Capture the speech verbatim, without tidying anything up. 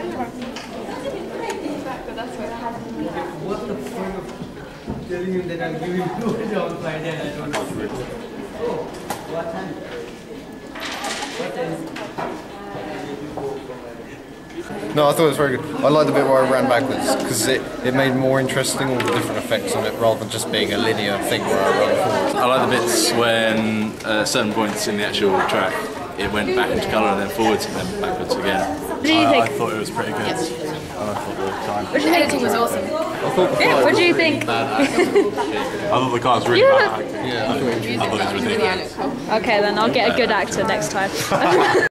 What's the point of telling him that I'll give him two hundred on Friday and I don't know? Oh, what time? What time? No, I thought it was very good. I liked the bit where I ran backwards because it, it made more interesting all the different effects on it rather than just being a linear thing where I ran forward. I like the bits when at uh, certain points in the actual track it went back into colour and then forwards and then backwards again. What do you I, think? I thought it was pretty good. And I thought the time. Which editing was awesome. Yeah, what do you think? I thought the car was really Yeah. bad acting. Yeah, I thought it was I thought it was ridiculous. Okay, then I'll get a good actor next time.